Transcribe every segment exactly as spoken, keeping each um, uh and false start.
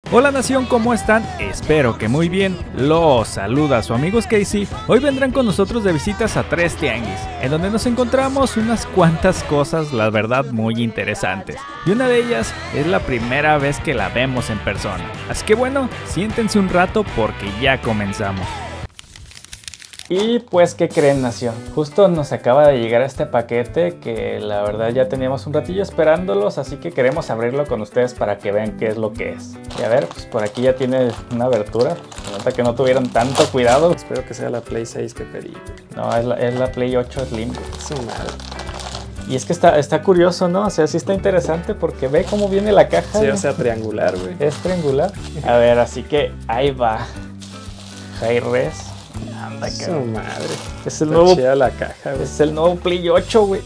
Hola nación, ¿cómo están? Espero que muy bien. Los saluda su amigo Casey. Hoy vendrán con nosotros de visitas a Tres Tianguis, en donde nos encontramos unas cuantas cosas, la verdad, muy interesantes. Y una de ellas es la primera vez que la vemos en persona. Así que bueno, siéntense un rato porque ya comenzamos. Y pues, ¿qué creen, nación? Justo nos acaba de llegar este paquete que la verdad ya teníamos un ratillo esperándolos, así que queremos abrirlo con ustedes para que vean qué es lo que es. Y a ver, pues por aquí ya tiene una abertura. Se nota que no tuvieron tanto cuidado. Espero que sea la Play seis que pedí. No, es la, es la Play ocho Slim. Su madre. Y es que está, está curioso, ¿no? O sea, sí está interesante porque ve cómo viene la caja. Sí, o sea, triangular, güey. Es triangular. A ver, así que ahí va. Hi-Res. Anda, Su madre. Es el Está nuevo, chida la caja, güey. es el nuevo Play ocho, güey.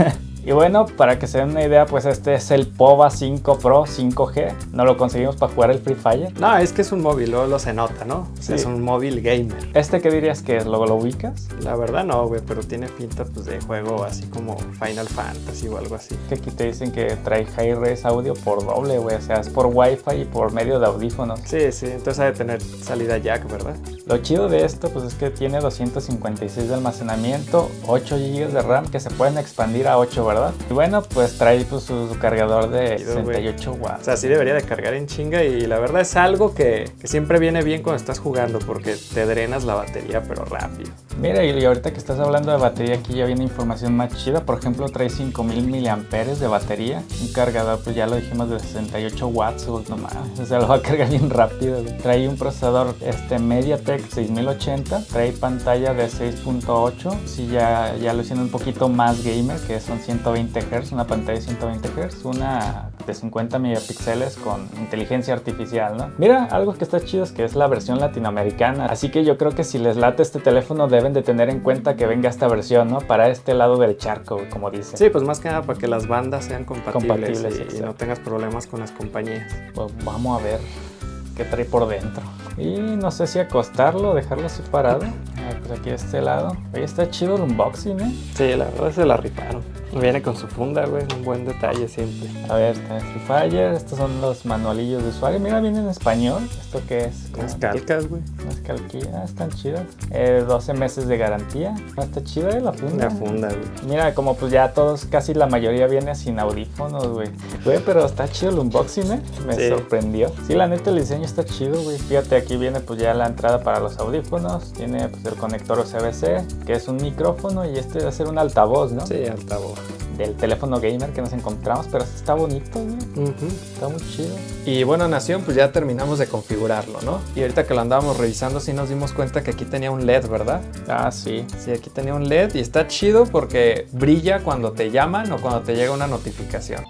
Y bueno, para que se den una idea, pues este es el Pova cinco Pro cinco G. No lo conseguimos para jugar el Free Fire. No, es que es un móvil, luego lo se nota, ¿no? O sea, Sí. es un móvil gamer. ¿Este qué dirías que es? ¿Lo, lo ubicas? La verdad no, güey, pero tiene pinta pues de juego así como Final Fantasy o algo así. Que aquí te dicen que trae Hi-Res audio por doble, güey. O sea, es por Wi-Fi y por medio de audífonos. Sí, sí, entonces ha de tener salida jack, ¿verdad? Lo chido de esto, pues es que tiene doscientos cincuenta y seis de almacenamiento, ocho gigas de RAM que se pueden expandir a ocho, ¿verdad? Y bueno, pues trae pues, su, su cargador de Chido, sesenta y güey. ocho watts. O sea, sí debería de cargar en chinga y la verdad es algo que, que siempre viene bien cuando estás jugando porque te drenas la batería pero rápido. Mira, y y ahorita que estás hablando de batería, aquí ya viene información más chida. Por ejemplo, trae cinco mil miliamperios de batería. Un cargador, pues ya lo dijimos, de sesenta y ocho watts, güey, no mames. O sea, lo va a cargar bien rápido, güey. Trae un procesador este, MediaTek seis mil ochenta. Trae pantalla de seis punto ocho. Sí, ya, ya lo hicieron un poquito más gamer, que son ciento veinte hertz. Una pantalla de ciento veinte hertz. Una de cincuenta megapíxeles con inteligencia artificial, ¿no? Mira, algo que está chido es que es la versión latinoamericana. Así que yo creo que si les late este teléfono, deben de tener en cuenta que venga esta versión, ¿no? Para este lado del charco, como dicen. Sí, pues más que nada para que las bandas sean compatibles, Compatibles, y, y exacto. no tengas problemas con las compañías. Pues vamos a ver qué trae por dentro. Y no sé si acostarlo, dejarlo así parado. A ver, pues aquí de este lado. Oye, está chido el unboxing, ¿eh? Sí, la verdad se la rifaron. Viene con su funda, güey, un buen detalle siempre. A ver, está Free Fire. Estos son los manualillos de usuario. Mira, viene en español. ¿Esto qué es? Las calcas, güey. Unas calquillas, están chidas. Eh, doce meses de garantía. Ah, está chida, ¿eh? La funda. La funda, güey. Mira, como pues ya todos, casi la mayoría viene sin audífonos, güey. Güey, pero está chido el unboxing, ¿eh? Me Sí. sorprendió. Sí, la neta, el diseño está chido, güey. Fíjate, aquí viene pues ya la entrada para los audífonos. Tiene pues el conector U S B C, que es un micrófono, y este va a ser un altavoz, ¿no? Sí, altavoz. Del teléfono gamer que nos encontramos, pero este está bonito, güey. Uh-huh. Está muy chido. Y bueno, nación, pues ya terminamos de configurarlo, ¿no? Y ahorita que lo andábamos revisando, sí nos dimos cuenta que aquí tenía un L E D, ¿verdad? Ah, sí. Sí, aquí tenía un L E D y está chido porque brilla cuando te llaman o cuando te llega una notificación.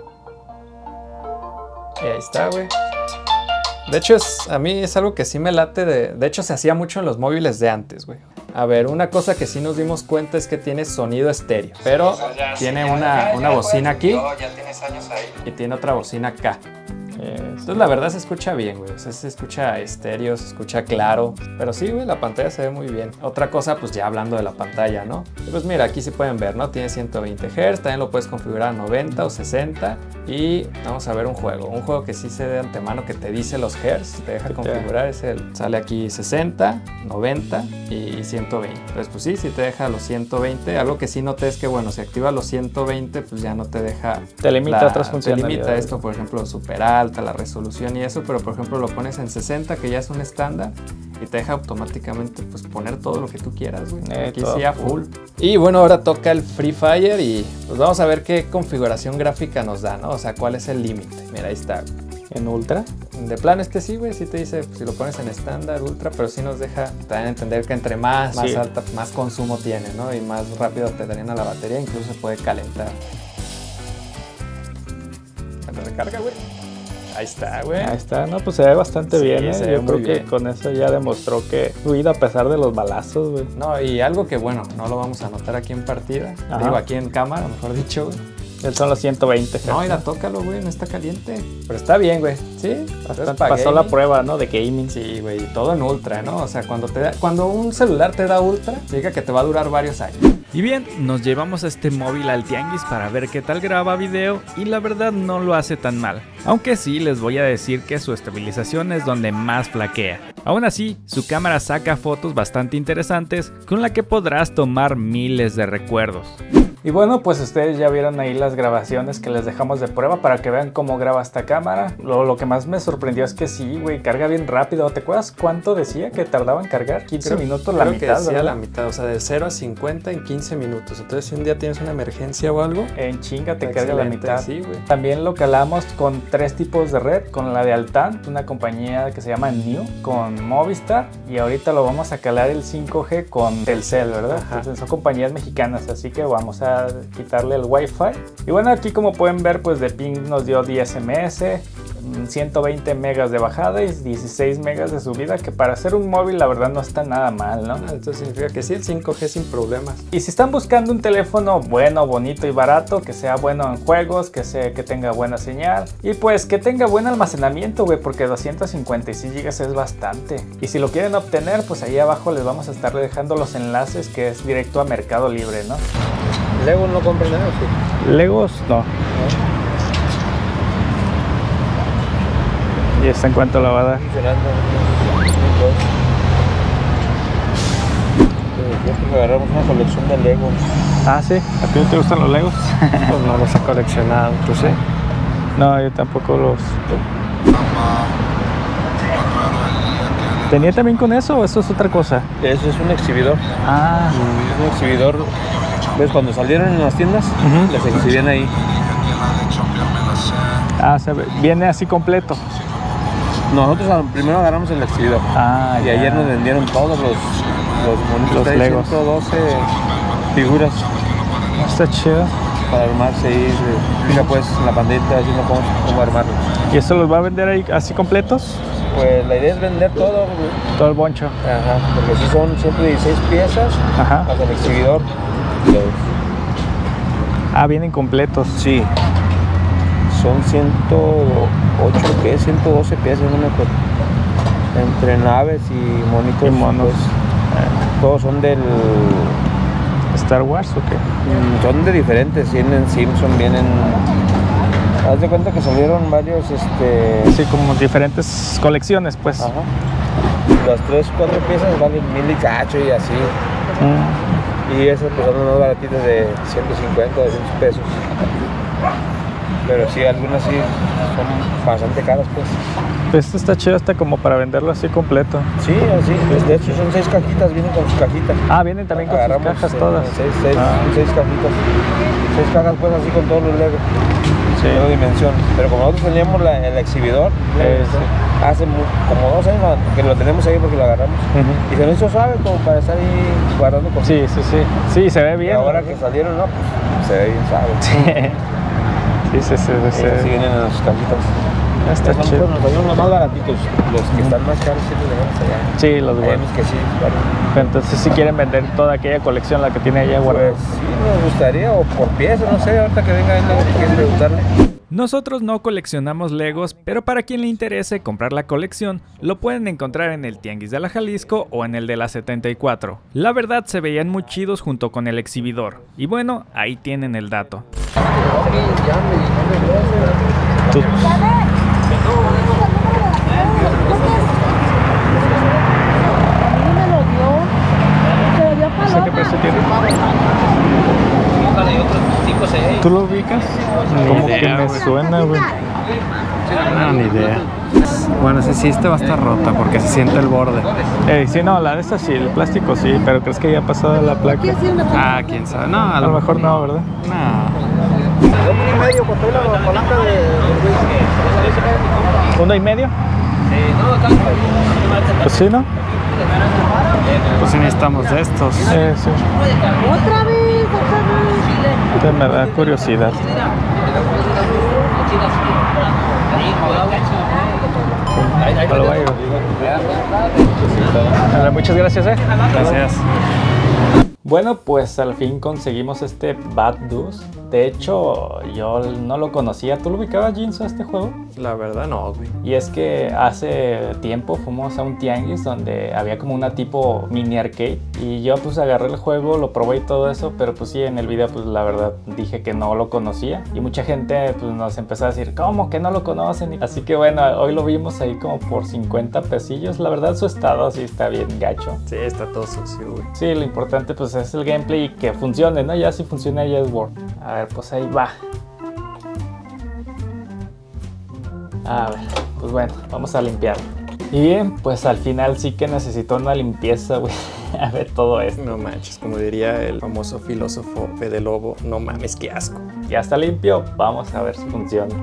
Y ahí está, güey. De hecho, es, a mí es algo que sí me late de... De hecho, se hacía mucho en los móviles de antes, güey. A ver, una cosa que sí nos dimos cuenta es que tiene sonido estéreo. Pero O sea, ya, tiene sí, ya, una, ya, una ya, bocina pues, aquí yo, ya tienes años ahí. y tiene otra bocina acá. Eh, Entonces la verdad se escucha bien, güey. O sea, se escucha estéreo, se escucha claro. Pero sí, güey, la pantalla se ve muy bien. Otra cosa, pues ya hablando de la pantalla, ¿no? Y pues mira, aquí sí pueden ver, ¿no? Tiene ciento veinte hertz, también lo puedes configurar a noventa o sesenta. Y vamos a ver un juego. Un juego que sí sé de antemano que te dice los hertz, te deja configurar. Es el, sale aquí sesenta, noventa y ciento veinte. Entonces, pues sí, sí te deja los ciento veinte. Algo que sí noté es que, bueno, si activas los ciento veinte, pues ya no te deja... Te limita la- otras Te funcionalidades. limita esto, por ejemplo, super alta, la resolución y eso, pero por ejemplo lo pones en sesenta, que ya es un estándar, y te deja automáticamente pues poner todo lo que tú quieras, güey. Eh, Aquí todo sí a full. Y bueno, ahora toca el Free Fire y pues vamos a ver qué configuración gráfica nos da, ¿no? O sea, cuál es el límite. Mira, ahí está. En ultra. De plano este sí, güey, sí te dice pues, si lo pones en estándar, ultra, pero sí nos deja también entender que entre más, más Sí. alta, más consumo tiene, ¿no? Y más rápido te drena la batería, incluso se puede calentar. Cuando recarga, güey. Ahí está, güey. Ahí está, no, pues se ve bastante Sí, bien, ¿eh? se ve Yo muy creo que bien. con eso ya demostró que fluido a pesar de los balazos, güey. No, y algo que bueno, no lo vamos a notar aquí en partida, Ajá. digo aquí en cámara, mejor dicho, güey, Son los ciento veinte. No, mira, tócalo, güey, no está caliente. Pero está bien, güey. Sí, bastante. Pasó la prueba, ¿no? De gaming. Sí, güey, todo en ultra, ¿no? O sea, cuando, te da, cuando un celular te da ultra, significa que te va a durar varios años. Y bien, nos llevamos este móvil al tianguis para ver qué tal graba video y la verdad no lo hace tan mal. Aunque sí les voy a decir que su estabilización es donde más flaquea. Aún así, su cámara saca fotos bastante interesantes con la que podrás tomar miles de recuerdos. Y bueno, pues ustedes ya vieron ahí las grabaciones que les dejamos de prueba para que vean cómo graba esta cámara. Lo, lo que más me sorprendió es que sí, güey, carga bien rápido. ¿Te acuerdas cuánto decía que tardaba en cargar? quince creo, minutos, la creo mitad, que decía ¿verdad? la mitad, o sea, de cero a cincuenta en quince minutos. Entonces, si un día tienes una emergencia o algo, en chinga te carga la mitad. Sí, güey. También lo calamos con tres tipos de red, con la de Altan, una compañía que se llama New, con Movistar, y ahorita lo vamos a calar el cinco G con Telcel, ¿verdad? Ajá. Entonces son compañías mexicanas, así que vamos a quitarle el Wi-Fi. Y bueno, aquí como pueden ver, pues de ping nos dio diez eme ese, ciento veinte megas de bajada y dieciséis megas de subida, que para hacer un móvil la verdad no está nada mal, ¿no? Entonces significa que sí, el cinco G sin problemas. Y si están buscando un teléfono bueno, bonito y barato, que sea bueno en juegos, que, sea, que tenga buena señal y pues que tenga buen almacenamiento, güey, porque doscientos cincuenta y seis gigas es bastante. Y si lo quieren obtener, pues ahí abajo les vamos a estar dejando los enlaces, que es directo a Mercado Libre, ¿no? ¿Legos no compran nada? Sí. Legos no. no. ¿Y esta en cuánto la va a dar? Yo creo que agarramos una colección de Legos. Ah, sí. ¿A ti no te gustan los Legos? Pues no los he coleccionado, ¿tú sí? No, yo tampoco los... ¿Tenía también con eso o eso es otra cosa? Eso es un exhibidor. Ah. Es un exhibidor. ¿Ves? Cuando salieron en las tiendas, uh-huh. las exhibían ahí. Ah, o sea, viene así completo. Nosotros primero agarramos el exhibidor. Ah, y ya. ayer nos vendieron todos los, los monitos. Los Legos. ciento doce figuras. Está chido. Para armarse ahí. Fija pues en la pantallita diciendo cómo, cómo armarlos. ¿Y eso los va a vender ahí así completos? Pues la idea es vender todo. Todo el boncho. Ajá, porque si son ciento dieciséis piezas. Ajá. Más el exhibidor. Ah, vienen completos. Sí. Son ciento ocho, ¿qué? ciento doce piezas, no me acuerdo. Entre naves y monitos. Y monos. Pues, eh, todos son del... ¿Star Wars o qué? Son de diferentes, vienen Simpson, vienen... Haz de cuenta que salieron varios, este... Sí, como diferentes colecciones, pues. Ajá. Las tres, cuatro piezas valen mil y cacho y así. Mm. Y esas pues son unas baratitas de ciento cincuenta, doscientos pesos. Pero sí, algunas sí son bastante caras, pues. Esto está chido hasta como para venderlo así completo. Sí, así. Pues de hecho son seis cajitas, vienen con sus cajitas. Ah, vienen también con Agarramos, sus cajas eh, todas. Seis, seis, ah. seis cajitas. Seis cajas pues así con todos los Legos. Sí. De dimensión. Pero como nosotros teníamos la, el exhibidor, eh, sí. hace muy, como dos años que lo tenemos ahí porque lo agarramos. Uh-huh. Y se nos hizo suave como para estar ahí guardando cosas. Sí, sí, sí. Sí, se ve bien. Y ahora que salieron, no, pues se ve bien suave. Sí, sí, sí. sí, sí. Así vienen en las cajitas. Está son, chido. Nos salieron los más baratitos. Los que uh-huh. están más caros sí los dejamos allá. Sí, los buenos. Que sí, claro. Entonces si quieren vender toda aquella colección, la que tiene allá guardada. Pues sí, nos gustaría, o por pieza, no sé, ahorita que venga alguien que quiere preguntarle. Nosotros no coleccionamos Legos, pero para quien le interese comprar la colección, lo pueden encontrar en el Tianguis de la Jalisco o en el de la setenta y cuatro. La verdad se veían muy chidos junto con el exhibidor. Y bueno, ahí tienen el dato. ¿Tú? No sé qué precio tiene. ¿Tú lo ubicas? Como que me suena, güey. No, ni idea. Bueno, ese sí, este va a estar rota porque se siente el borde. Eh, sí, no, la de esta sí, el plástico sí, pero ¿crees que ya ha pasado la placa? Ah, quién sabe. No, a a lo, lo mejor no, ¿verdad? No. Uno y medio con toda la palanca de... ¿Uno y medio? Pues sí, ¿no? Pues sí necesitamos de estos. Eh, sí. Otra vez, otra vez. Me da curiosidad. Lo va a ir. Muchas gracias, eh. Gracias. Bueno, pues al fin conseguimos este Bad dos. De hecho, yo no lo conocía. ¿Tú lo ubicabas, Jinzo, a este juego? La verdad no, güey. Y es que hace tiempo fuimos a un tianguis donde había como una tipo mini arcade. Y yo pues agarré el juego, lo probé y todo eso, pero pues sí, en el video pues la verdad dije que no lo conocía. Y mucha gente pues nos empezó a decir, ¿cómo que no lo conocen? Así que bueno, hoy lo vimos ahí como por cincuenta pesillos. La verdad su estado sí está bien gacho. Sí, está todo sucio, güey. Sí, lo importante pues es el gameplay y que funcione, ¿no? Ya si funciona ya es World. A ver, pues ahí va. A ver, pues bueno, vamos a limpiar. Y bien, pues al final sí que necesitó una limpieza, güey. A ver todo esto. No manches, como diría el famoso filósofo Fede Lobo, no mames, qué asco. Ya está limpio, vamos a ver si funciona.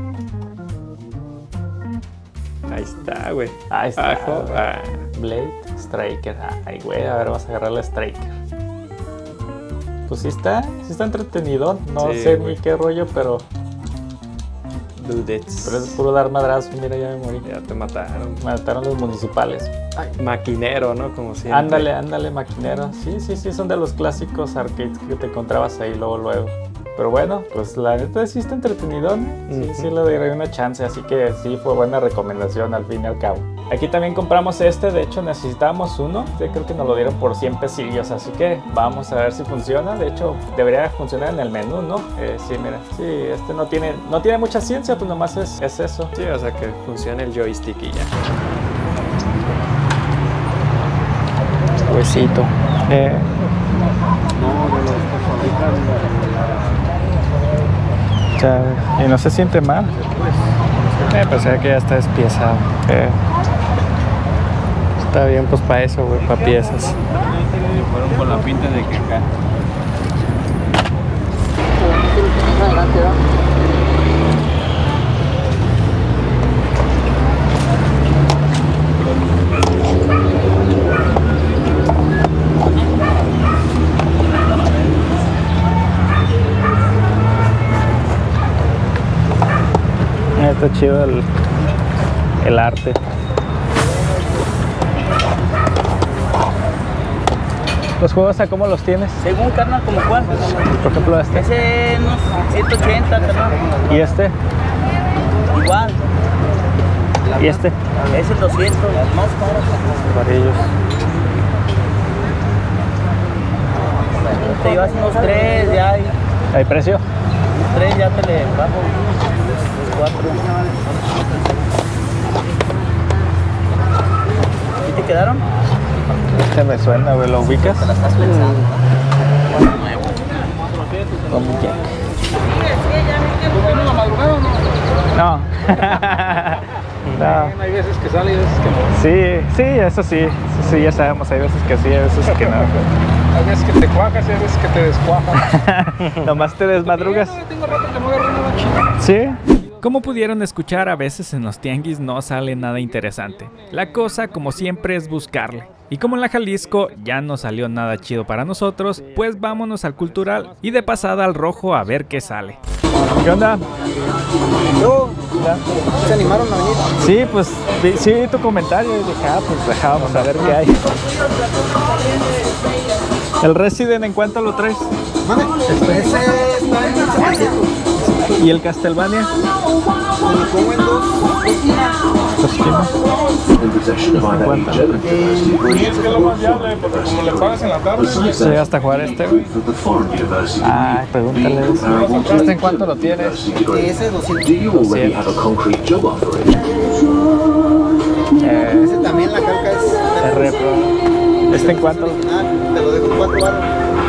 Ahí está, güey. Ahí está. Ajo, ah. Blade, Striker. Ay, güey, a ver, vamos a agarrar la Striker. Pues sí está, sí está entretenido. No Sí, sé güey. ni qué rollo, pero... Dudettes. Pero es puro dar madrazo. Mira, ya me morí. Ya te mataron. Me mataron los municipales. Ay, maquinero, ¿no? Como siempre. Ándale, ándale, maquinero. Sí, sí, sí, son de los clásicos arcades que te encontrabas ahí luego, luego. Pero bueno, pues la neta sí está entretenido, ¿no? Sí, Uh-huh. sí le daré una chance, así que sí fue buena recomendación al fin y al cabo. Aquí también compramos este, de hecho necesitábamos uno, yo creo que nos lo dieron por cien pesillos, así que vamos a ver si funciona. De hecho debería funcionar en el menú, ¿no? Eh, sí, mira, sí, este no tiene, no tiene mucha ciencia, pues nomás es, es eso. Sí, o sea que funcione el joystick y ya. Huesito. Eh. O sea, y no se siente mal. Eh, pues ya que ya está despiezado. Eh. Está bien, pues para eso, güey, para piezas. Fueron con la pinta de que acá. Está chido el, el arte. ¿Los juegos a cómo los tienes? Según, carnal, ¿como cuál? Por ejemplo este. Ese unos ciento ochenta, carnal. ¿Y este? Igual. ¿Y este? Ese doscientos, más caro. Varillos. Te llevas unos tres, ya hay. ¿Hay precio? Unos tres ya te le bajo. Los cuatro. ¿Sí te quedaron? Este me suena, güey. ¿Lo ubicas? ¿Te la estás pensando? Con mi Jack. No. No. Hay veces que sale y veces que no. Sí, sí, eso sí. Eso sí, ya sabemos. Hay veces que sí, hay veces que no. Hay veces que te cuajas y hay veces que te descuajas. Nomás te desmadrugas. Tengo rato que no agarro nada chido. ¿Sí? Como pudieron escuchar, a veces en los tianguis no sale nada interesante. La cosa, como siempre, es buscarle. Y como en la Jalisco ya no salió nada chido para nosotros, pues vámonos al cultural y de pasada al rojo a ver qué sale. ¿Qué onda? No, se animaron a venir. Sí, pues vi, sí vi tu comentario y dije, ah, pues dejábamos a ver qué hay. ¿El Resident en cuánto lo traes? Ese está en mil setecientos. ¿Y el Castlevania? Como en dos. Dos kilos. ¿Cuánto? Y es que es lo más viable, porque como le pagas en la tarde, ¿Se llega hasta jugar este, güey? Ay, pregúntale eso. ¿Este en cuánto lo tienes? Ese doscientos. Eh, Ese también la calca es R Pro. ¿Este en cuánto? original. Te lo dejo en cuatro baros.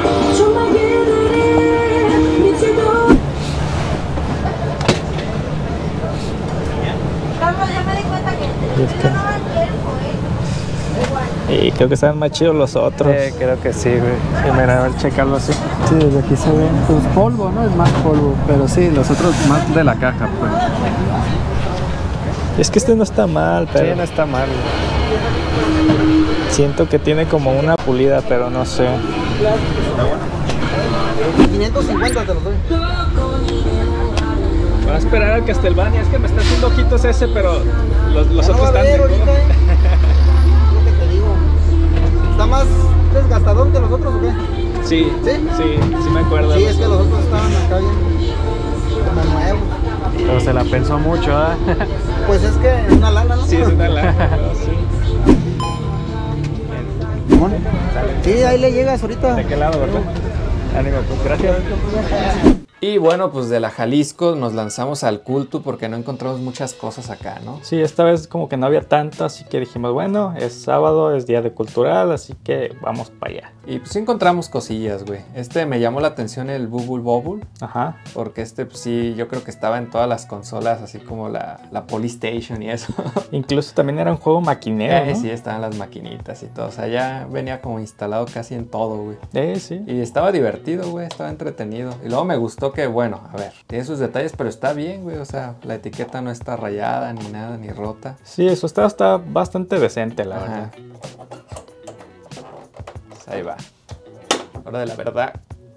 Carlos, ya me di cuenta que Este. no va el tiempo, ¿eh? Y creo que están más chidos los otros. Eh, creo que sí, güey. Sí, mira, a ver, checarlo así. Sí, desde aquí se ven. Pues polvo, ¿no? Es más polvo. Pero sí, los otros más de la caja, pues. Es que este no está mal, Sí, pero no está mal. siento que tiene como una pulida, pero no sé. quinientos cincuenta te los doy. Voy a esperar al Castlevania, es que me está haciendo ojitos ese, pero los, los Ya no otros va a están... haber ahorita, ¿eh? Es lo que te digo. ¿Está más desgastador que los otros o qué? Sí, ¿Sí? sí, sí me acuerdo. Sí, es que los otros estaban acá bien. Pero se la pensó mucho, ¿ah? ¿eh? Pues es que es una lana, ¿no? Sí, es una lana. Sí. Simón. Sí, ahí le llegas ahorita. ¿De qué lado, verdad? Ánimo, pues gracias. Y bueno, pues de la Jalisco nos lanzamos al Cultu porque no encontramos muchas cosas acá, ¿no? Sí, esta vez como que no había tanto, así que dijimos, bueno, es sábado, es día de cultural, así que vamos para allá. Y pues sí encontramos cosillas, güey. Este me llamó la atención el Bubble Bobble, Ajá. porque este pues sí, yo creo que estaba en todas las consolas, así como la, la Polystation y eso. Incluso también era un juego maquinero, Eh, ¿no? sí, estaban las maquinitas y todo. O sea, ya venía como instalado casi en todo, güey. Eh, sí. Y estaba divertido, güey, estaba entretenido. Y luego me gustó que, bueno, a ver, tiene sus detalles, pero está bien, güey. O sea, la etiqueta no está rayada, ni nada, ni rota. Sí, eso está, está bastante decente, la Ajá. verdad. Pues ahí va. Hora de la verdad.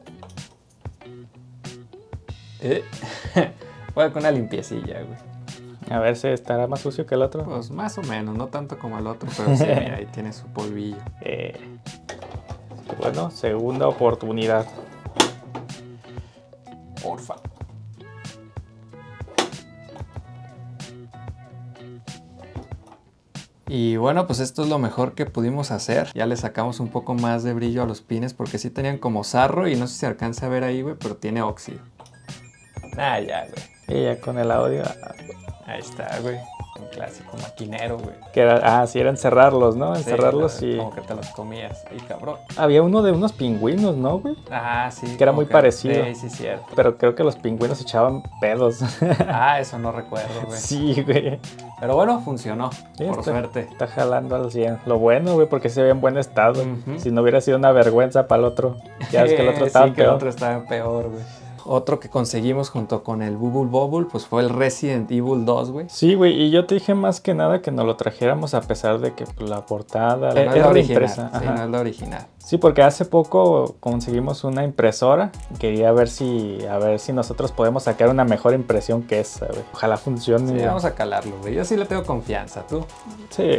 Eh. Voy con una limpiecilla, güey. A ver si estará más sucio que el otro. Pues más o menos, no tanto como el otro, pero sí, mira, ahí tiene su polvillo. Eh, bueno, segunda oportunidad. Porfa. Y bueno, pues esto es lo mejor que pudimos hacer. Ya le sacamos un poco más de brillo a los pines porque sí tenían como sarro y no sé si se alcanza a ver ahí, güey, pero tiene óxido. Ah, ya, güey. Y ya con el audio. Ahí está, güey. Un clásico maquinero, güey. Que era, ah, sí, era encerrarlos, ¿no? Sí, Encerrarlos güey, y... como que te los comías. Ay, cabrón. Había uno de unos pingüinos, ¿no, güey? Ah, sí. Que era como muy parecido. Sí, sí, cierto. Pero creo que los pingüinos echaban pedos. Ah, eso no recuerdo, güey. Sí, güey. Pero bueno, funcionó. Sí, por está- suerte. Está jalando al cien. Lo bueno, güey, porque se ve en buen estado. Ujú. Si no hubiera sido una vergüenza para el otro. Ya ves que el otro estaba sí, que el peor. otro estaba peor, güey. Otro que conseguimos junto con el Bubble Bobble, pues fue el Resident Evil dos, güey. Sí, güey, y yo te dije más que nada que nos lo trajéramos a pesar de que pues, la portada Pero no es era la original. impresa. Sí, Ajá. no es la original. Sí, porque hace poco conseguimos una impresora. Quería ver si a ver si nosotros podemos sacar una mejor impresión que esa, güey. Ojalá funcione. Sí, vamos a calarlo, güey. Yo sí le tengo confianza, ¿tú? Sí.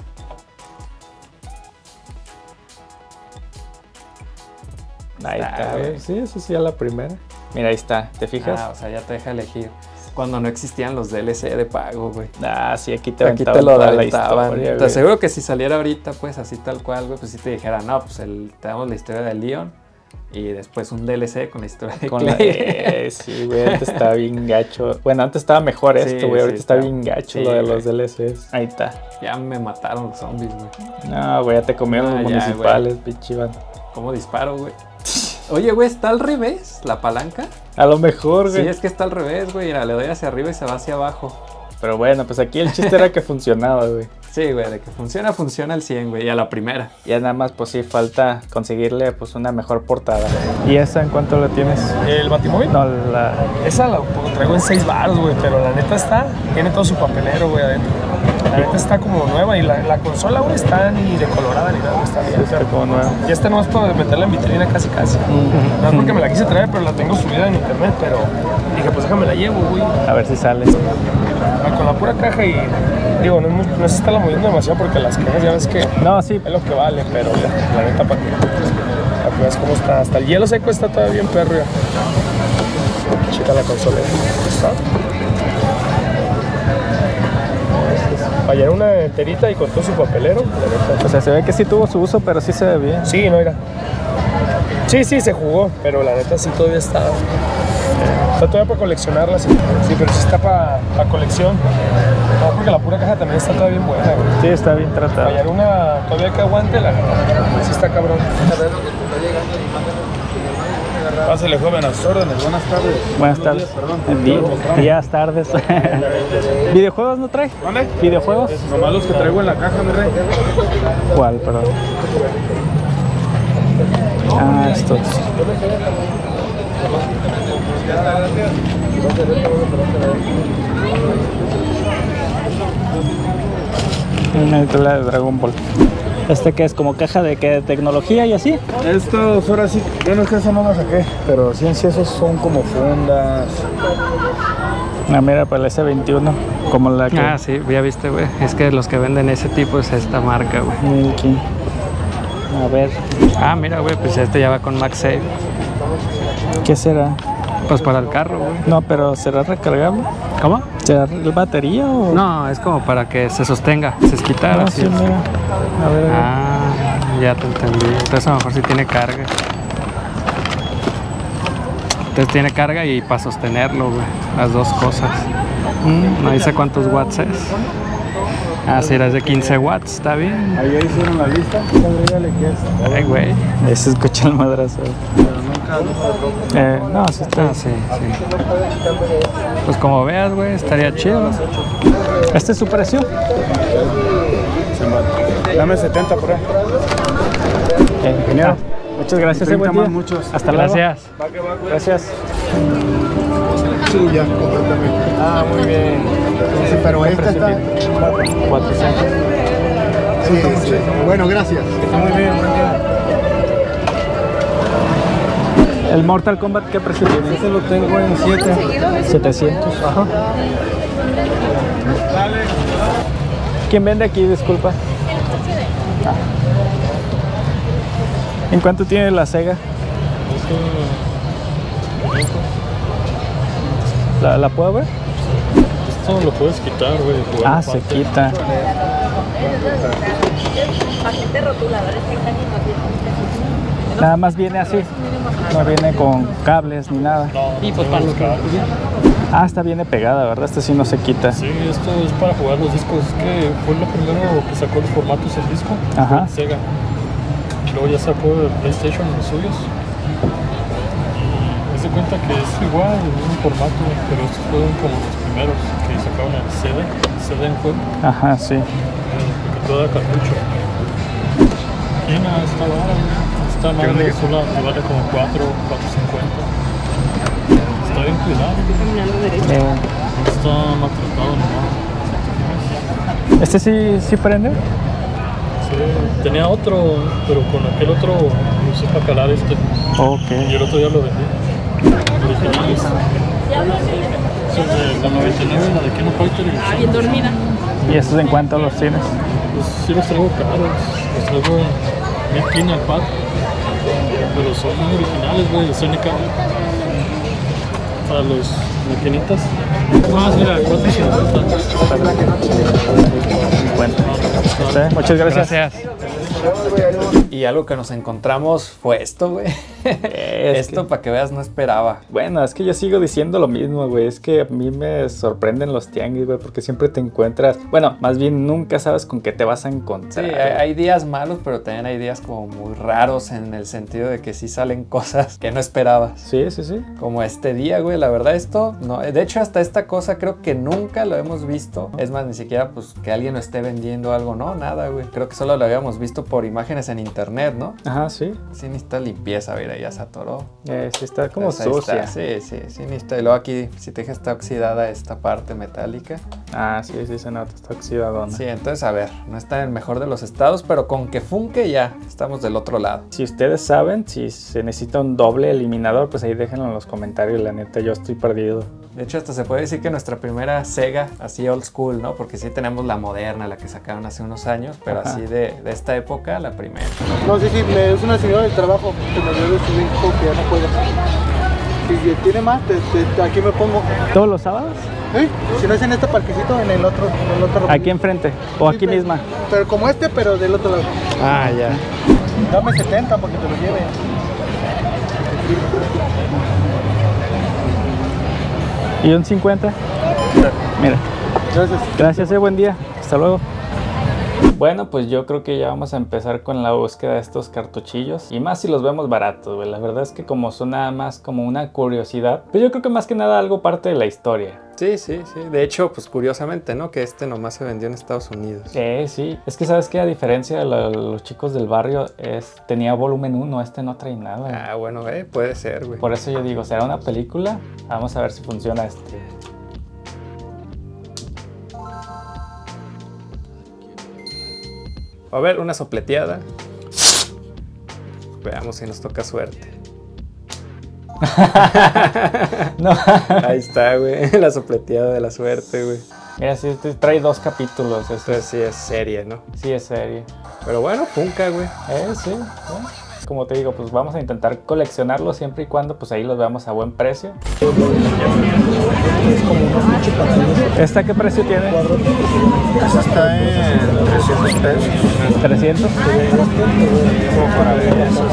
Ahí Está, está, güey. güey. Sí, eso sí, a la primera. Mira, ahí está. ¿Te fijas? Ah, o sea, ya te deja elegir. Cuando no existían los D L C de pago, güey. Ah, sí, aquí te Aquí te aventaban lo toda la aventaban. historia, Te güey. aseguro que si saliera ahorita, pues así tal cual, güey, pues si te dijera, no, pues el, te damos la historia de Leon y después un D L C con la historia de Con la, Clay. eh, sí, güey, antes estaba bien gacho. Bueno, antes estaba mejor Sí, esto, güey. Ahorita sí, está está- bien gacho sí, lo de güey. los D L Cs. Ahí está. Ya me mataron los zombies, güey. No, güey, ya te comieron Ah, los ya, municipales, pinche vato. ¿Cómo disparo, güey? Oye, güey, ¿está al revés la palanca? A lo mejor, Sí, güey. es que está al revés, güey. Mira, le doy hacia arriba y se va hacia abajo. Pero bueno, pues aquí el chiste era que funcionaba, güey. Sí, güey, de que funciona, funciona al cien, güey. Y a la primera. Ya nada más, pues sí, falta conseguirle pues una mejor portada. ¿Y esa en cuánto la tienes? ¿El Batimóvil? No, la... Esa la pues, traigo en seis baros, güey, pero la neta está, tiene todo su papelero, güey, adentro. La neta está como nueva y la, la consola, güey, está ni decolorada ni nada, güey, está bien. está como nueva. Ya está nomás para meterla en vitrina casi casi. No es porque me la quise traer, pero la tengo subida en internet, pero dije, pues déjame la llevo, güey. A ver si sale. Ah, con la pura caja y, digo, no, es muy- no se está la moviendo demasiado porque las cajas ya ves que No, sí. es lo que vale, pero la, la neta para que, para que veas cómo está. Hasta el hielo seco está todavía bien perro ya. Checa la consola. ¿Está? Para llenar una enterita y con todo su papelero, la neta. O sea, se ve que sí tuvo su uso, pero sí se ve bien. Sí, no, mira. Sí, sí, se jugó, pero la neta sí todavía está. Está todavía para coleccionarla, sí. Sí, pero sí está para colección. No, porque la pura caja también está todavía bien buena, güey. Sí, está bien Para tratado. hallar una todavía que aguante, la neta. Sí está cabrón. Pásale, joven, a sus órdenes. Buenas tardes. Buenas tardes. Di- días, tardes. ¿Videojuegos no trae? ¿Dónde? ¿Videojuegos? Nomás los que traigo en la caja, mi rey. ¿Cuál, perdón? Ah, estos. Una película de Dragon Ball. ¿Este qué es? ¿Como caja de qué? ¿De tecnología y así? Estos, ahora sí, bueno, es que eso no lo saqué, pero sí en sí esos son como fundas. Ah, mira, para el ese veintiuno. Como la que... Ah, sí, ya viste, güey. Es que los que venden ese tipo es esta marca, güey. Milky. A ver, Ah, mira, güey, pues este ya va con MagSafe. ¿qué será? Pues para el carro, güey. No, pero ¿será recargable? ¿Cómo? ¿Será la batería o...? No, es como para que se sostenga, se quitara. Ah, sí, mira. A ver, a ver. Ah, ya te entendí. Entonces a lo mejor sí tiene carga. Entonces tiene carga y para sostenerlo, güey. Las dos cosas. Mm, no dice cuántos watts es. Ah, sí, es de quince watts, está bien. Ahí hicieron la lista. Agrégale que es. Ay, güey. Ahí se escucha el madrazo. Eh, no, sí está. Ah, sí, sí. Pues como veas, güey, estaría chido. ¿Este es su precio? Dame setenta por ahí. Eh, ingeniero. Muchas gracias, eh, buen día. Muchos. Hasta luego. Gracias. Gracias. Sí, ya, completamente. Ah, muy bien. Sí, pero esta está... cuatrocientos. Sí, sí. Bueno, gracias. Muy bien, buen día. ¿El Mortal Kombat qué precio tiene? Ese lo tengo en siete. setecientos. Ajá. ¿Quién vende aquí? Disculpa. Ah. ¿En cuánto tiene la Sega? ¿La, ¿La puedo ver? Esto lo puedes quitar, güey. Ah, se quita. Paquete rotuladores que están Nada más viene así. No viene con cables ni nada. Y pues para los cables. Ah, esta viene pegada, ¿verdad? Esta sí no se quita. Sí, esto es para jugar los discos. Es que fue lo primero que sacó los formatos el disco. Ajá. Fue Sega. Luego ya sacó el PlayStation los suyos. Y se cuenta que es igual, el mismo formato, pero estos fueron como los primeros que sacaron el C D. C D en juego. Ajá, sí. Porque todo era cartucho. Y nada, esta vara, esta madre sola te vale como cuatro, cuatro cincuenta. Está bien cuidado. Eh, No está maltratado ni nada. ¿Este sí, sí prende? Sí, tenía otro, pero con aquel otro lo usé para calar este. Ok. Y el otro ya lo vendí. Originales. Esos de la noventa y nueve, la de Kino Fighter. Ah, bien dormida. ¿Y estos en cuánto los tienes? Pues sí los traigo caros. Los traigo mil quince al par. Pero son muy originales, güey, de S N K. Para los maquinitas. Ah, mira, cuatro cincuenta. Sí, muchas gracias. Gracias. Y algo que nos encontramos fue esto, güey. Esto, que... para que veas, no esperaba. Bueno, es que yo sigo diciendo lo mismo, güey. Es que a mí me sorprenden los tianguis, güey, porque siempre te encuentras... Bueno, más bien nunca sabes con qué te vas a encontrar. Sí, hay, hay días malos, pero también hay días como muy raros en el sentido de que sí salen cosas que no esperabas. Sí, sí, sí. Como este día, güey, la verdad esto, no, de hecho hasta esta cosa creo que nunca lo hemos visto. Es más, ni siquiera pues que alguien lo esté vendiendo algo, no, nada, güey. Creo que solo lo habíamos visto por imágenes en internet, ¿no? Ajá, sí. Sí necesita limpieza, mira, ya se atoró. Eh, sí, está como Pues ahí sucia. está, sí, sí, sí necesita. Y luego aquí, si te dejas está oxidada esta parte metálica. Ah, sí, sí se nota, está oxidadona. Sí, entonces a ver, no está en el mejor de los estados, pero con que funque ya, estamos del otro lado. Si ustedes saben, si se necesita un doble eliminador, pues ahí déjenlo en los comentarios, la neta, yo estoy perdido. De hecho, hasta se puede decir que nuestra primera Sega, así old school, ¿no? Porque sí tenemos la moderna, la que sacaron hace unos años, pero Ajá. así de, de esta época, la primera. No, sí, sí, me, es una señora del trabajo que me dio de su hijo que ya no puede. Si tiene más, te, te, aquí me pongo. ¿Todos los sábados? ¿Eh? Si no es en este parquecito, en el otro. En el otro Aquí enfrente, o Sí, aquí pero- misma. Pero como este, pero del otro lado. Ah, ya. Dame setenta porque te lo lleve. ¿Y un cincuenta? Mira. Gracias. Gracias, eh, buen día. Hasta luego. Bueno, pues yo creo que ya vamos a empezar con la búsqueda de estos cartuchillos. Y más si los vemos baratos, güey. La verdad es que como son nada más como una curiosidad, pues yo creo que más que nada algo parte de la historia. Sí, sí, sí. De hecho, pues curiosamente, ¿no? Que este nomás se vendió en Estados Unidos. Eh, sí. Es que sabes que a diferencia de lo- los chicos del barrio, es, tenía volumen uno, este no trae nada. Ah, bueno, eh, puede ser, güey. Por eso yo digo, ¿será una película? Vamos a ver si funciona este. A ver, una sopleteada. Veamos si nos toca suerte. No. Ahí está, güey. La sopleteada de la suerte, güey. Mira, sí, este trae dos capítulos. Este. Entonces sí es serie, ¿no? Sí, es serie. Pero bueno, funca, güey. Eh, sí. ¿no? Como te digo, pues vamos a intentar coleccionarlos siempre y cuando pues ahí los veamos a buen precio. ¿Esta qué precio tiene? Esta está en trescientos pesos. ¿trescientos? Como para ver esas.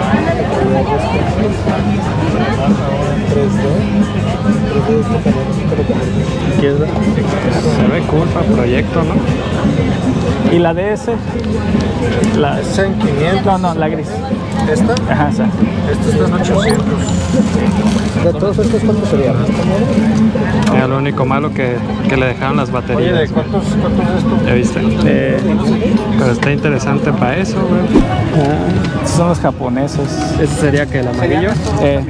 Se ve cool para proyecto, ¿no? ¿Y la D S? La... Esta en quinientos. No, no, la gris. ¿Esta? Ajá, esa. Esta está en ochocientos. ¿De todos estos cuántos serían? Mira, lo único malo que, que le dejaron las baterías. Oye, ¿de cuántos, cuántos es esto? ¿Ya viste? Eh, Pero está interesante para eso, güey. ah, estos son los japoneses. ¿Ese sería que el amarillo? Eh,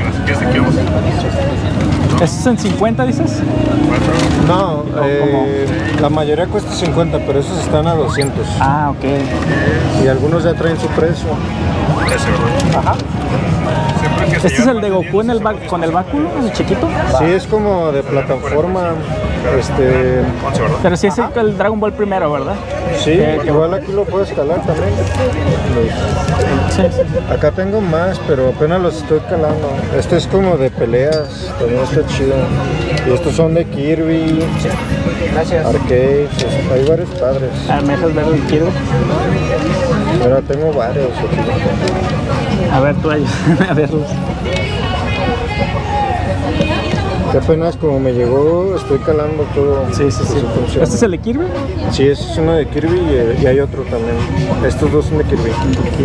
¿Estos es en cincuenta dices? No, eh, la mayoría cuesta cincuenta, pero esos están a doscientos. Ah, ok. Y algunos ya traen su precio. Ajá. ¿Este es el de Goku en el ba- con el báculo, el chiquito? Sí, es como de plataforma. Este, Pero sí es el, el Dragon Ball primero, ¿verdad? sí, Que- que- igual aquí lo puedes calar también. Los- Sí, sí. acá tengo más, pero apenas los estoy calando. Este es como de peleas, también está chido. Y estos son de Kirby, Gracias. arcades, es- hay varios padres. Ah, ¿me dejas ver el quiero? Pero tengo varios aquí. A ver, tú ayúdame a verlos. Que apenas como me llegó, estoy calando todo. Sí, sí, que sí. se funcione. ¿Este es el de Kirby? Sí, ese es uno de Kirby y, y hay otro también. Estos dos son de Kirby.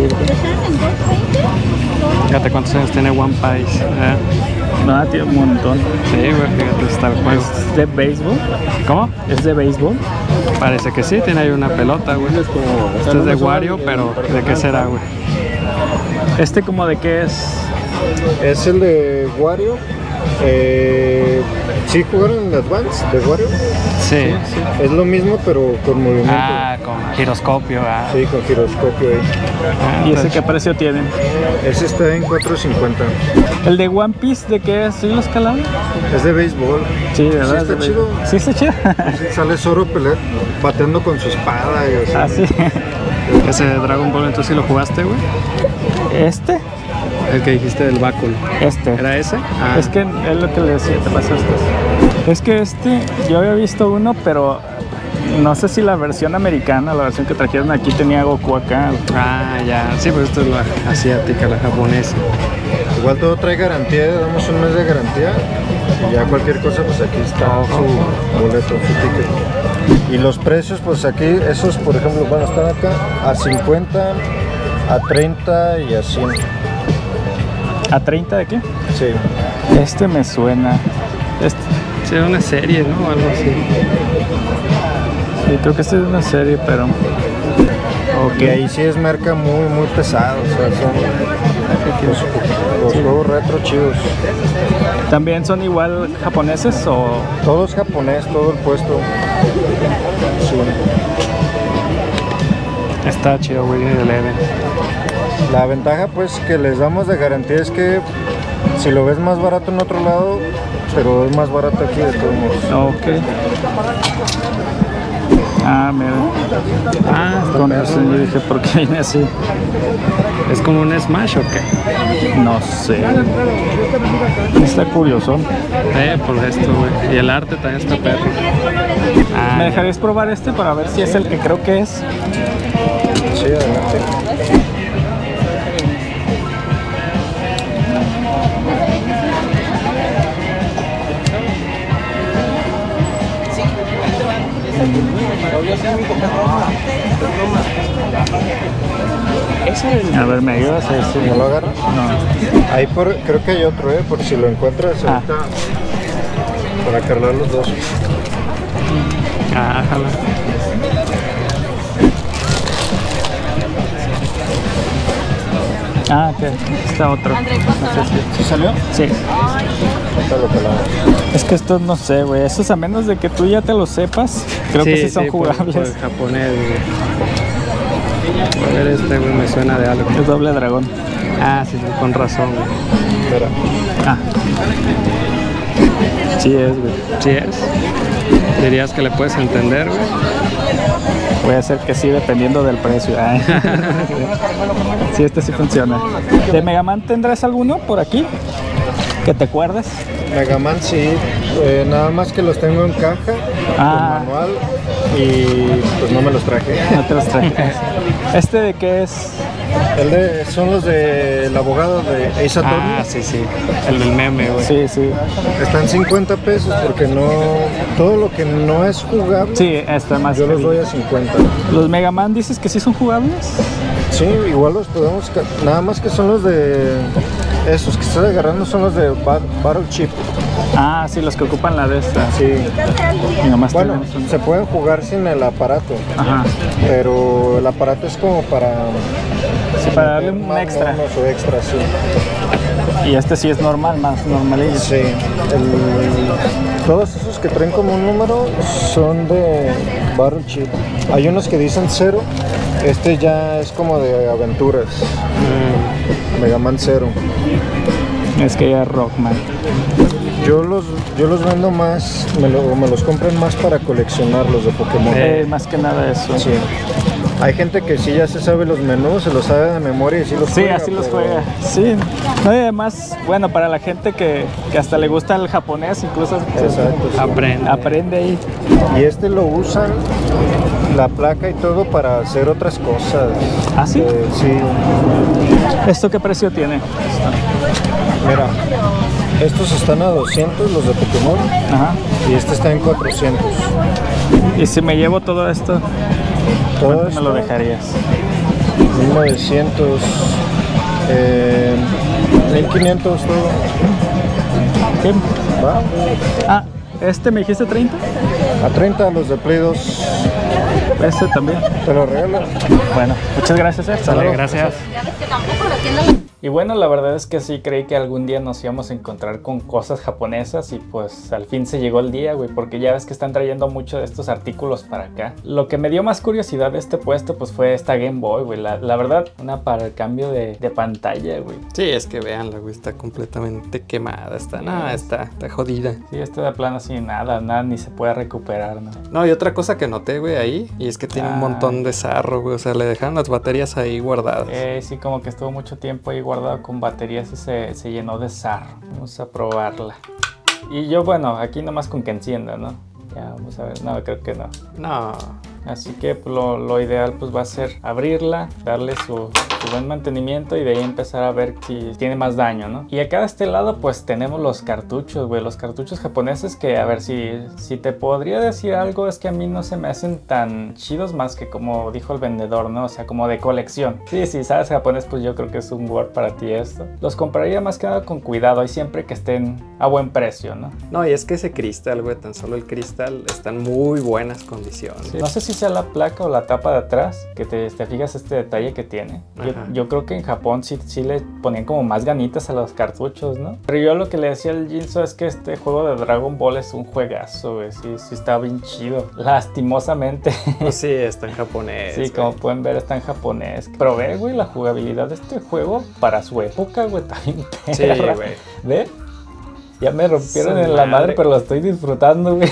Fíjate cuántos años tiene One Piece. ¿eh? No, tiene un montón. Sí, güey, fíjate, está el juego. ¿Es de béisbol? ¿Cómo? ¿Es de béisbol? Parece que sí, tiene ahí una pelota, güey. Este es de Wario, pero ¿de qué será, güey? ¿Este como de qué es? Es el de Wario. Eh, ¿Sí jugaron en Advance de Wario? Sí. Es lo mismo, pero con movimiento. Ah, con giroscopio, ah. Sí, con giroscopio ahí. Ah, ¿Y ese entonces- qué precio tienen? Ese está en cuatro cincuenta. ¿El de One Piece de qué es? ¿Sí lo escalaron? Es de béisbol. Sí, de verdad. Sí, es de está chido. béisbol. Sí, está chido. Sí, sale Zoro pelea, bateando con su espada y así. Ah, sí. Ese de Dragon Ball, entonces sí lo jugaste, güey. ¿Este? El que dijiste del báculo. Este. ¿Era ese? Ah. Es que es lo que le decía, te pasó esto. Es que este, yo había visto uno, pero no sé si la versión americana, la versión que trajeron aquí tenía Goku acá. Ah, ya. Sí, pues esto es la asiática, la japonesa. Igual todo trae garantía, damos un mes de garantía y ya cualquier cosa pues aquí está su boleto, su ticket. Y los precios pues aquí, esos por ejemplo, bueno, están acá a cincuenta, a treinta y a cien. ¿A treinta de qué? Sí. Este me suena. Este, Sí, era una serie, ¿no? Algo así. sí, creo que este es una serie, pero... Y ahí sí es marca muy, muy pesado, o sea, son los, los juegos retro chidos. ¿También son igual japoneses o...? Todo es japonés, todo el puesto. Sí. Está chido, güey, de Eleven. La ventaja pues que les damos de garantía es que si lo ves más barato en otro lado, pero es más barato aquí de todos modos. Ok. Ah, mira. Ah, está Con perro, razón yo güey. dije, ¿por qué viene así? ¿Es como un Smash o qué? No sé. Está curioso. Eh, por esto, güey. Y el arte también está perro. Ah, ¿Me dejarías probar este para ver si es el que creo que es? Sí, adelante. A ver, ¿me ayudas a decir? ¿No lo agarras? No. Ahí por, creo que hay otro, ¿eh? Por si lo encuentras Ah. ahorita para cargar los dos. ah, jala. Ah, ok. Está otro. No sé si... ¿Sí salió? Sí. Ahorita lo calamos. Es que estos no sé, güey. Estos a menos de que tú ya te los sepas, creo que sí son por- jugables. Por, el japonés, güey. A ver, este, güey, me suena de algo. Es doble dragón. Ah, sí, sí, con razón, güey. Espera. Ah. Sí es, güey. ¿Sí es? ¿Dirías que le puedes entender, güey? Puede ser que sí, dependiendo del precio. Ay. Sí, este sí funciona. ¿De Mega Man tendrás alguno por aquí? ¿Que te acuerdes? Mega Man sí, eh, nada más que los tengo en caja, Ah. con manual, y pues no me los traje. No te los traje. ¿Este de qué es? El de, son los del abogado de Ace Attorney. Ah, sí, sí. El del meme, güey. Sí, sí. Están cincuenta pesos porque no, todo lo que no es jugable, Sí, está más. yo los heavy. doy a cincuenta. ¿Los Mega Man dices que sí son jugables? Sí, igual los podemos, ca- nada más que son los de, esos que estás agarrando son los de Ba- Battle Chip. Ah, sí, los que ocupan la de esta. Sí. Y nomás Bueno, tenemos un- se pueden jugar sin el aparato, Ajá. pero el aparato es como para, Sí, para darle un más extra. monos o extra, sí. Y este sí es normal, más normalillo. Sí, el- todos esos que traen como un número son de Battle Chip. Hay unos que dicen cero, este ya es como de aventuras. Mega Man cero. Es que ya es Rockman. Yo los, yo los vendo más, me, lo- me los compran más para coleccionarlos de Pokémon. Eh, más que nada eso. Sí. Hay gente que sí ya se sabe los menús, se los sabe de memoria y sí los Sí, juega. así los pero- juega. Sí. No, y además, bueno, para la gente que, que hasta le gusta el japonés, incluso Exacto, sí. Aprende. aprende ahí. Y este lo usan, la placa y todo, para hacer otras cosas. ¿Ah, sí? Eh, sí. ¿Esto qué precio tiene? Mira, estos están a doscientos, los de Pokémon, Ajá. y este está en cuatrocientos. Y si me llevo todo esto, Todo ¿cuánto me esto, lo dejarías? mil novecientos, eh, mil quinientos, todo. ¿Qué? ¿Va? Ah, ¿este me dijiste treinta? A treinta los de Play dos, Este también. te lo regalo. Bueno, muchas gracias, eh. Sale, gracias. Y bueno, la verdad es que sí creí que algún día nos íbamos a encontrar con cosas japonesas y pues al fin se llegó el día, güey, porque ya ves que están trayendo mucho de estos artículos para acá. Lo que me dio más curiosidad de este puesto pues fue esta Game Boy, güey, la, la verdad, una para el cambio de, de pantalla, güey. Sí, es que veanla, güey, está completamente quemada, está, no, está, está jodida. Sí, esto de plano así nada, nada, ni se puede recuperar, ¿no? No, y otra cosa que noté, güey, ahí, y es que tiene un Ah. montón de sarro, güey, o sea, le dejaron las baterías ahí guardadas. Eh, sí, como que estuvo mucho tiempo ahí guardado con baterías y se, se llenó de sarro. Vamos a probarla. Y yo, bueno, aquí nomás con que encienda, ¿no? Ya, vamos a ver. No, creo que no. No, Así que pues, lo, lo ideal pues va a ser abrirla, darle su, su buen mantenimiento y de ahí empezar a ver si tiene más daño, ¿no? Y acá de este lado pues tenemos los cartuchos, güey, los cartuchos japoneses que a ver si, si te podría decir algo es que a mí no se me hacen tan chidos más que como dijo el vendedor, ¿no? O sea, como de colección. Sí, si sabes japonés pues yo creo que es un Word para ti esto. Los compraría más que nada con cuidado y siempre que estén a buen precio, ¿no? no, y es que ese cristal, güey, tan solo el cristal está en muy buenas condiciones. Sí, no sé si sea la placa o la tapa de atrás, que te, te fijas este detalle que tiene. Yo, Ajá. yo creo que en Japón sí, sí le ponían como más ganitas a los cartuchos, ¿no? Pero yo lo que le decía al Jinso es que este juego de Dragon Ball es un juegazo, güey. Sí, sí está bien chido. Lastimosamente. Pues sí, está en japonés. Sí, güey. como pueden ver está en japonés. Pero ve, güey, la jugabilidad de este juego para su época, güey, está bien Sí, perra. güey. ¿Ve? Ya me rompieron Su en la madre, madre. pero lo estoy disfrutando, güey.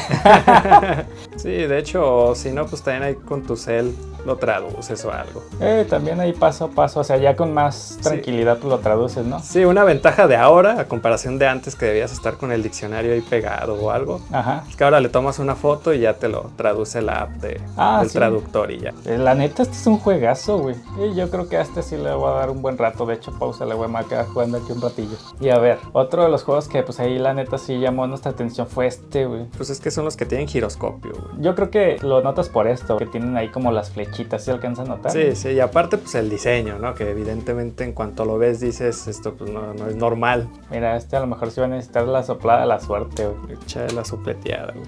Sí, de hecho, si no, pues también ahí con tu cel lo traduces o algo. Eh, también ahí paso a paso, o sea, ya con más tranquilidad pues lo traduces, ¿no? Sí, una ventaja de ahora, a comparación de antes que debías estar con el diccionario ahí pegado o algo, Ajá. es que ahora le tomas una foto y ya te lo traduce la app de, Ah, del sí. traductor y ya. Eh, La neta, este es un juegazo, güey. Y yo creo que a este sí le voy a dar un buen rato. De hecho, pausa, le voy a quedar jugando aquí un ratillo. Y a ver, otro de los juegos que pues ahí la neta sí llamó nuestra atención fue este, güey. Pues es que son los que tienen giroscopio, güey. Yo creo que lo notas por esto, que tienen ahí como las flechitas, ¿sí alcanzan a notar? Sí, sí, y aparte pues el diseño, ¿no? Que evidentemente en cuanto lo ves dices, esto pues no, no es normal. Mira, este a lo mejor sí va a necesitar la soplada de la suerte, güey. Echa la sopleteada, güey.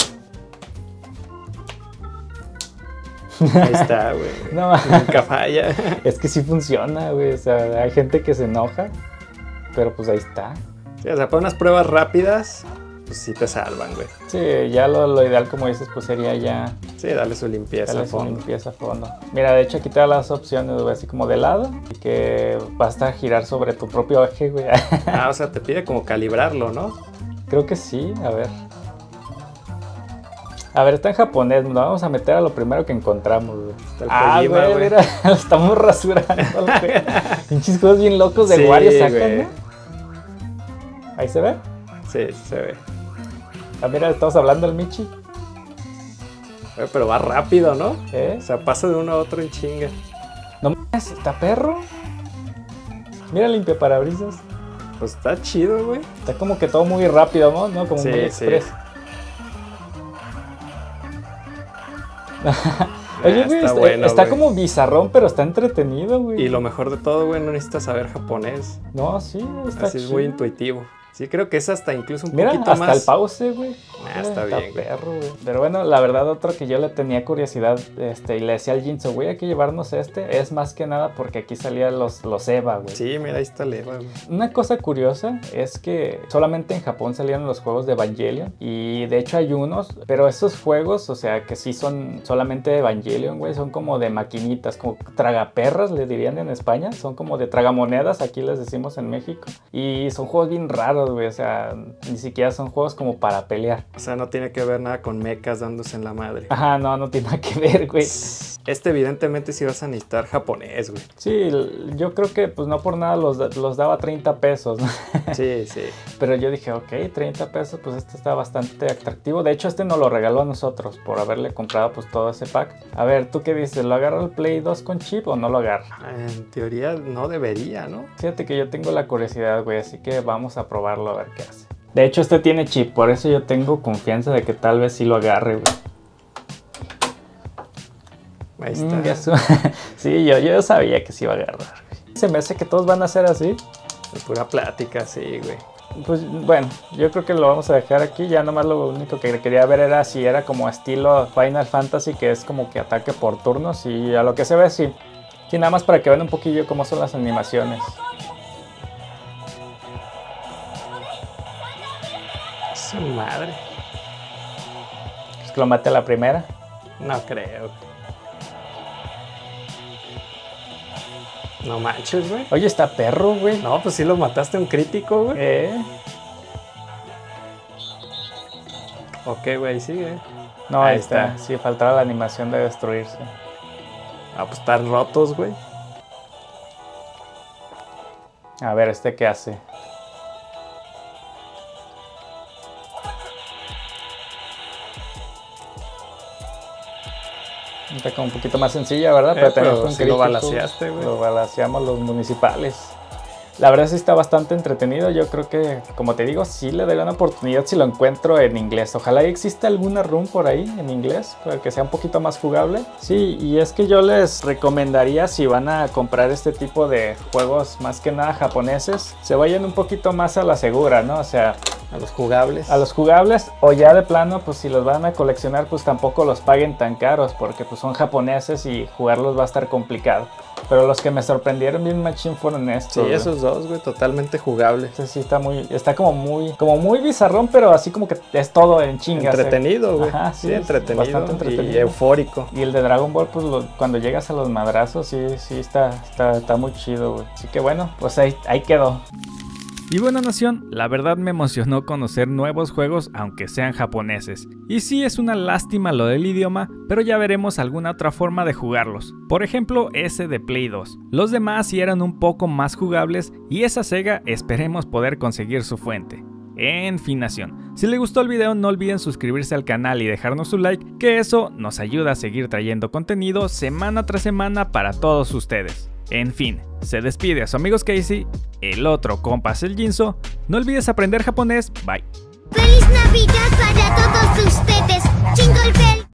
Ahí está, güey. No, Nunca falla. es que sí funciona, güey. O sea, hay gente que se enoja, pero pues ahí está. Sí, o sea, para unas pruebas rápidas, pues sí te salvan, güey. Sí, ya lo, lo ideal, como dices, pues sería ya Sí, darle su limpieza darle a su fondo. limpieza a fondo. Mira, de hecho aquí te da las opciones, güey, así como de lado, y que basta girar sobre tu propio eje, güey. Ah, o sea, te pide como calibrarlo, ¿no? Creo que sí, a ver. A ver, está en japonés, nos vamos a meter a lo primero que encontramos, güey. El Ah, Kojima, güey, güey. mira, lo estamos rasurando, güey. Pinches juegos bien locos de Sí, Wario sacan, güey. ¿no? ¿Ahí se ve? Sí, sí se ve. Ah, mira, estamos hablando del Michi. Güey, pero va rápido, ¿no? ¿Eh? O sea, pasa de uno a otro en chinga. No mames, está perro. Mira, limpia parabrisas. Pues está chido, güey. Está como que todo muy rápido, ¿no? ¿No? Como Sí, muy sí. express. Ah, Oye, güey, está está, bueno, está güey. como bizarrón, pero está entretenido, güey. Y lo mejor de todo, güey, no necesitas saber japonés. No, sí, está Así es chido. muy intuitivo. Sí, creo que es hasta incluso un Mira, poquito hasta más. el pause, güey. Ah, está Mira, bien, güey. perro, güey. Pero bueno, la verdad, otro que yo le tenía curiosidad, este, y le decía al Jinzo, güey, hay que llevarnos este, es más que nada porque aquí salían los, los Eva, güey. Sí, mira, ahí está el Eva, güey. Una cosa curiosa es que solamente en Japón salieron los juegos de Evangelion, y de hecho hay unos, pero esos juegos, o sea, que sí son solamente de Evangelion, güey, son como de maquinitas, como tragaperras, le dirían en España, son como de tragamonedas, aquí les decimos en México, y son juegos bien raros, güey, o sea, ni siquiera son juegos como para pelear. O sea, no tiene que ver nada con mechas dándose en la madre. Ajá, no, no tiene nada que ver, güey. Este evidentemente sí vas a necesitar japonés, güey. Sí, yo creo que pues no por nada los, los daba treinta pesos, ¿no? Sí, sí. Pero yo dije, ok, treinta pesos, pues este está bastante atractivo. De hecho, este nos lo regaló a nosotros por haberle comprado pues todo ese pack. A ver, ¿tú qué dices? ¿Lo agarra el Play dos con chip o no lo agarra? En teoría no debería, ¿no? Fíjate que yo tengo la curiosidad, güey, así que vamos a probarlo a ver qué hace. De hecho, este tiene chip, por eso yo tengo confianza de que tal vez sí lo agarre, güey. Ahí está. Mm, ya su- sí, yo, yo sabía que sí iba a agarrar, güey. Se me hace que todos van a ser así. Es pura plática, sí, güey. Pues bueno, yo creo que lo vamos a dejar aquí. Ya nomás lo único que quería ver era si era como estilo Final Fantasy, que es como que ataque por turnos. Y a lo que se ve, sí. Sí, nada más para que vean un poquillo cómo son las animaciones. Su madre. Es que lo mate a la primera. No creo. No manches, güey. Oye, está perro, güey. No, pues sí lo mataste un crítico, güey. ¿Eh? Ok, güey, sigue. No, ahí Ahí está. está. Sí, faltaba la animación de destruirse. Ah, pues están rotos, güey. A ver, ¿este qué hace? Está como un poquito más sencilla, ¿verdad? Eh, pero tenemos un sí lo crítico. balanceaste, güey. Lo balanceamos los municipales. La verdad sí está bastante entretenido. Yo creo que, como te digo, sí le daría una oportunidad si lo encuentro en inglés. Ojalá exista alguna room por ahí en inglés para que sea un poquito más jugable. Sí, y es que yo les recomendaría, si van a comprar este tipo de juegos más que nada japoneses, se vayan un poquito más a la segura, ¿no? O sea, A los jugables. a los jugables, o ya de plano, pues si los van a coleccionar, pues tampoco los paguen tan caros, porque pues son japoneses y jugarlos va a estar complicado. Pero los que me sorprendieron bien machín fueron estos. Sí, güey. esos dos, güey, totalmente jugables. Este sí está muy, está como muy, como muy bizarrón, pero así como que es todo en chingas. ¿eh? Entretenido, güey. Ajá, sí, sí, entretenido, bastante entretenido. y eufórico. Y el de Dragon Ball, pues lo- cuando llegas a los madrazos, sí, sí está, está, está muy chido, güey. Así que bueno, pues ahí, ahí quedó. Y bueno, nación, la verdad me emocionó conocer nuevos juegos aunque sean japoneses. Y sí, es una lástima lo del idioma, pero ya veremos alguna otra forma de jugarlos. Por ejemplo, ese de Play dos. Los demás sí eran un poco más jugables y esa Sega esperemos poder conseguir su fuente. En fin, nación, si les gustó el video no olviden suscribirse al canal y dejarnos su like, que eso nos ayuda a seguir trayendo contenido semana tras semana para todos ustedes. En fin, se despide a su amigo Casey, el otro compas el Jinzo. No olvides aprender japonés, bye. ¡Feliz Navidad para todos ustedes! ¡Jingle Bell!